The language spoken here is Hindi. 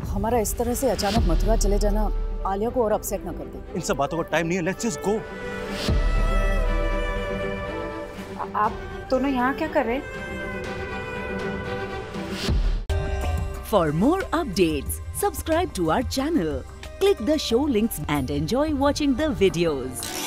हमारा इस तरह से अचानक मथुरा चले जाना आलिया को और अपसेट ना कर दे। इन सब बातों का टाइम नहीं है, लेट्स जस्ट गो। आप दोनों यहाँ क्या कर रहे हैं? For more updates, subscribe to our channel, click the show links and enjoy watching the videos.